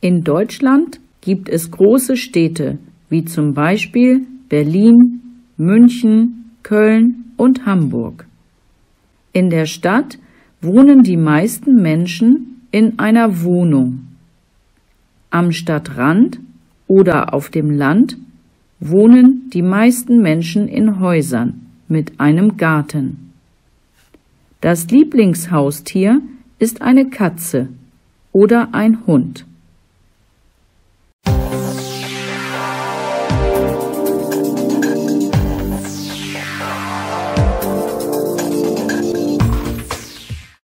In Deutschland gibt es große Städte, wie zum Beispiel Berlin, München, Köln und Hamburg. In der Stadt wohnen die meisten Menschen in einer Wohnung. Am Stadtrand oder auf dem Land wohnen die meisten Menschen in Häusern mit einem Garten. Das Lieblingshaustier ist eine Katze oder ein Hund.